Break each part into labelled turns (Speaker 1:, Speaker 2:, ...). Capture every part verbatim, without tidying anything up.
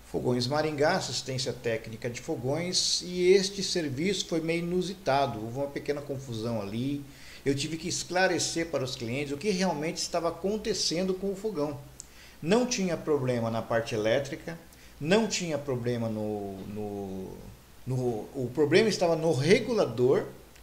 Speaker 1: Fogões Maringá, assistência técnica de fogões, e este serviço foi meio inusitado, houve uma pequena confusão ali. Eu tive que esclarecer para os clientes o que realmente estava acontecendo com o fogão. Não tinha problema na parte elétrica, não tinha problema no, no, no o problema estava no regulador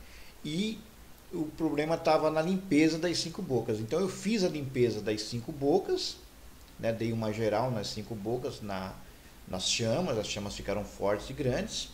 Speaker 1: e o problema estava na limpeza das cinco bocas. Então eu fiz a limpeza das cinco bocas, né, dei uma geral nas cinco bocas, na nas chamas, as chamas ficaram fortes e grandes,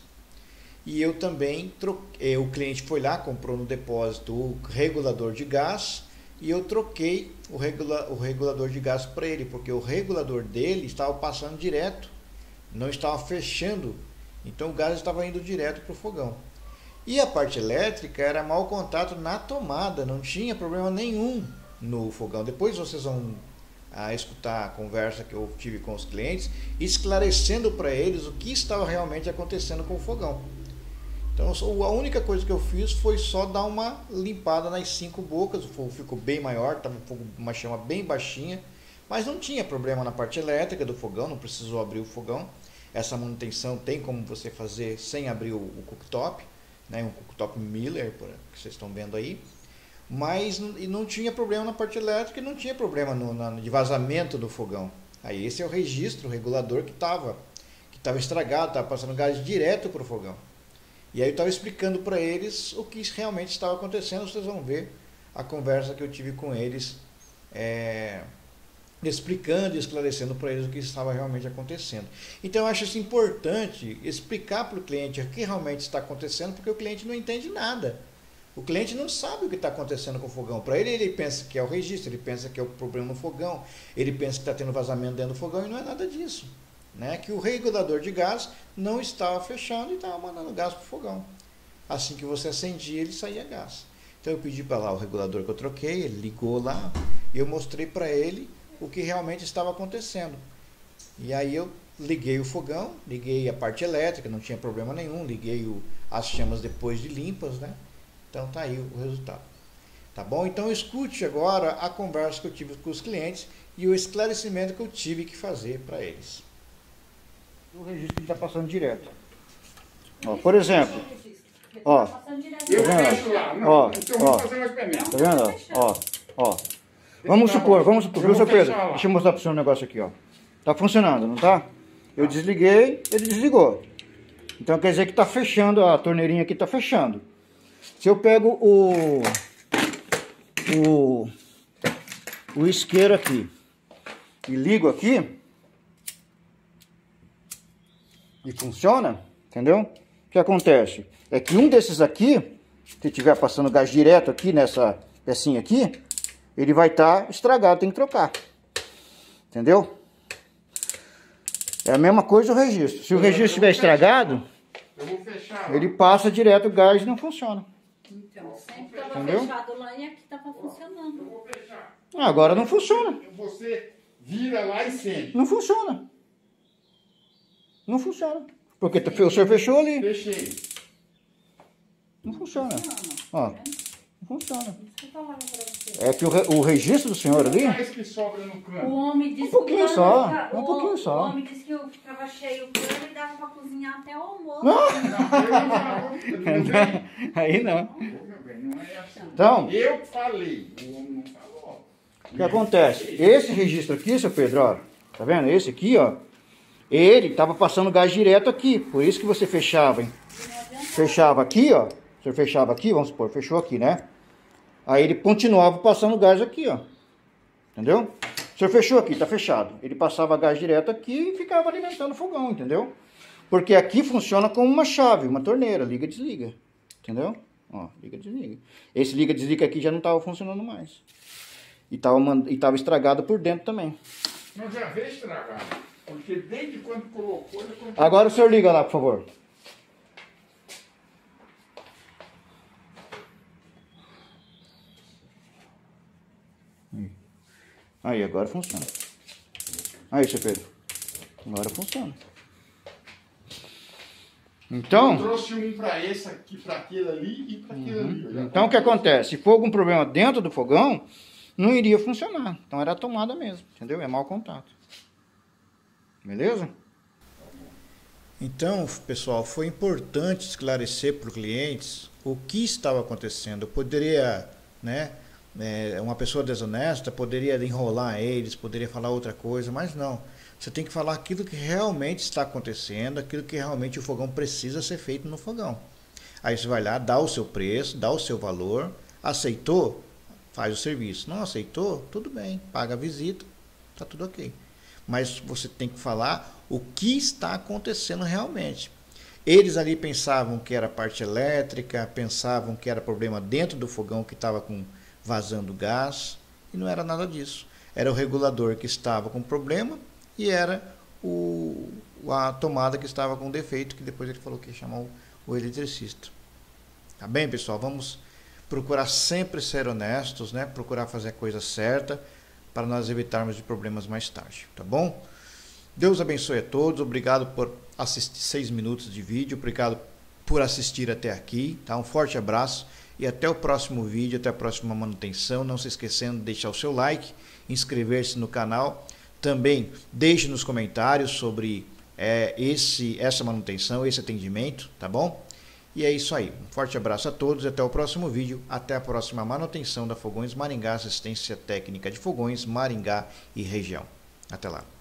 Speaker 1: e eu também troquei, o cliente foi lá, comprou no depósito o regulador de gás, e eu troquei o, regula, o regulador de gás para ele, porque o regulador dele estava passando direto, não estava fechando, então o gás estava indo direto para o fogão. E a parte elétrica era mau contato na tomada, não tinha problema nenhum no fogão. Depois vocês vão a escutar a conversa que eu tive com os clientes, esclarecendo para eles o que estava realmente acontecendo com o fogão. Então a única coisa que eu fiz foi só dar uma limpada nas cinco bocas. O fogo ficou bem maior, estava uma chama bem baixinha, mas não tinha problema na parte elétrica do fogão, não precisou abrir o fogão. Essa manutenção tem como você fazer sem abrir o, o cooktop, né, um cooktop Miller, que vocês estão vendo aí. Mas e não tinha problema na parte elétrica e não tinha problema no, no de vazamento do fogão. Aí esse é o registro, o regulador que estava que estava estragado, estava passando gás direto para o fogão. E aí eu estava explicando para eles o que realmente estava acontecendo. Vocês vão ver a conversa que eu tive com eles, é, explicando e esclarecendo para eles o que estava realmente acontecendo. Então eu acho isso importante, explicar para o cliente o que realmente está acontecendo, porque o cliente não entende nada. O cliente não sabe o que está acontecendo com o fogão. Para ele, ele pensa que é o registro, ele pensa que é o problema no fogão, ele pensa que está tendo vazamento dentro do fogão, e não é nada disso. Né? Que o regulador de gás não estava fechando e estava mandando gás para o fogão. Assim que você acendia, ele saía gás. Então eu pedi para lá o regulador que eu troquei, ele ligou lá, e eu mostrei para ele o que realmente estava acontecendo. E aí eu liguei o fogão, liguei a parte elétrica, não tinha problema nenhum, liguei o, as chamas depois de limpas, né? Então tá aí o resultado. Tá bom? Então escute agora a conversa que eu tive com os clientes e o esclarecimento que eu tive que fazer para eles. O registro que está passando direto. Ó, por exemplo, ó, tá vendo? Ó, ó, tá vendo? Ó, ó. Vamos supor, vamos supor, viu, seu Pedro? Deixa eu mostrar para o senhor um negócio aqui, ó. Tá funcionando, não tá? Eu desliguei, ele desligou. Então quer dizer que tá fechando, a torneirinha aqui tá fechando. Se eu pego o, o, o isqueiro aqui e ligo aqui, e funciona, entendeu? O que acontece? É que um desses aqui, se estiver passando gás direto aqui nessa pecinha aqui, ele vai estar tá estragado, tem que trocar. Entendeu? É a mesma coisa o registro. Se o registro estiver estragado, ele passa direto o gás e não funciona.
Speaker 2: Então, sempre estava fechado lá e aqui estava funcionando.
Speaker 3: Eu vou fechar.
Speaker 1: Ah, agora não funciona.
Speaker 3: Você vira lá e sente.
Speaker 1: Não funciona. Não funciona. Porque o senhor fechou ali.
Speaker 3: Fechei.
Speaker 1: Não funciona. Ó, não funciona.
Speaker 2: Isso
Speaker 1: É que o, re, o registro do senhor ali...
Speaker 3: Mais que sobra no cano.
Speaker 2: O homem disse
Speaker 1: Um pouquinho
Speaker 2: que
Speaker 1: só,
Speaker 2: ficava,
Speaker 1: um pouquinho
Speaker 2: o,
Speaker 1: só.
Speaker 2: O homem disse que eu ficava cheio o cano e dava para cozinhar até o almoço.
Speaker 1: Não.
Speaker 3: Não,
Speaker 1: Aí não.
Speaker 3: não é assim.
Speaker 1: Então,
Speaker 3: Eu falei, o homem não falou.
Speaker 1: o que acontece? Esse registro aqui, seu Pedro, ó, tá vendo? Esse aqui, ó, ele estava passando gás direto aqui. Por isso que você fechava, hein? Fechava aqui, ó. O senhor fechava aqui, vamos supor, fechou aqui, né? Aí ele continuava passando gás aqui, ó. Entendeu? O senhor fechou aqui, tá fechado. Ele passava gás direto aqui e ficava alimentando o fogão, entendeu? Porque aqui funciona como uma chave, uma torneira, liga e desliga. Entendeu? Ó, liga e desliga. Esse liga e desliga aqui já não estava funcionando mais. E estava e tava estragado por dentro também.
Speaker 3: Não, já veio estragado. Porque desde quando colocou... Ele colocou...
Speaker 1: Agora o senhor liga lá, por favor. Aí, agora funciona. Aí, seu Pedro. Agora funciona. Então...
Speaker 3: Eu trouxe um para esse aqui, para aquele ali e para aquele
Speaker 1: uhum.
Speaker 3: ali.
Speaker 1: Então, o que acontece? Se for algum problema dentro do fogão, não iria funcionar. Então, era a tomada mesmo, entendeu? É mau contato. Beleza? Então, pessoal, foi importante esclarecer para os clientes o que estava acontecendo. Eu poderia, né, é, uma pessoa desonesta poderia enrolar eles, poderia falar outra coisa, mas não. Você tem que falar aquilo que realmente está acontecendo, aquilo que realmente o fogão precisa ser feito no fogão. Aí você vai lá, dá o seu preço, dá o seu valor, aceitou, faz o serviço. Não aceitou, tudo bem, paga a visita, tá tudo ok. Mas você tem que falar o que está acontecendo realmente. Eles ali pensavam que era parte elétrica, pensavam que era problema dentro do fogão que estava com vazando gás, e não era nada disso. Era o regulador que estava com problema e era o, a tomada que estava com defeito, que depois ele falou que ia chamar o, o eletricista. Tá bem, pessoal? Vamos procurar sempre ser honestos, né? Procurar fazer a coisa certa para nós evitarmos de problemas mais tarde, tá bom? Deus abençoe a todos, obrigado por assistir seis minutos de vídeo, obrigado por assistir até aqui, tá? Um forte abraço e até o próximo vídeo, até a próxima manutenção. Não se esquecendo de deixar o seu like, inscrever-se no canal, também deixe nos comentários sobre é, esse, essa manutenção, esse atendimento, tá bom? E é isso aí, um forte abraço a todos e até o próximo vídeo, até a próxima manutenção da Fogões Maringá, assistência técnica de fogões Maringá e região. Até lá.